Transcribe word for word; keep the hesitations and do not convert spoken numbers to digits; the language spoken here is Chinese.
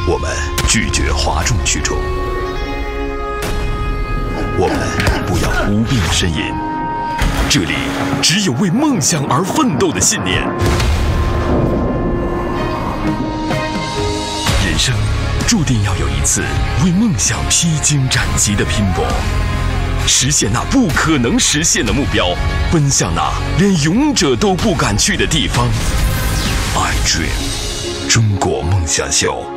我们拒绝哗众取宠，我们不要无病呻吟。这里只有为梦想而奋斗的信念。人生注定要有一次为梦想披荆斩棘的拼搏，实现那不可能实现的目标，奔向那连勇者都不敢去的地方。I Dream， 中国梦想秀。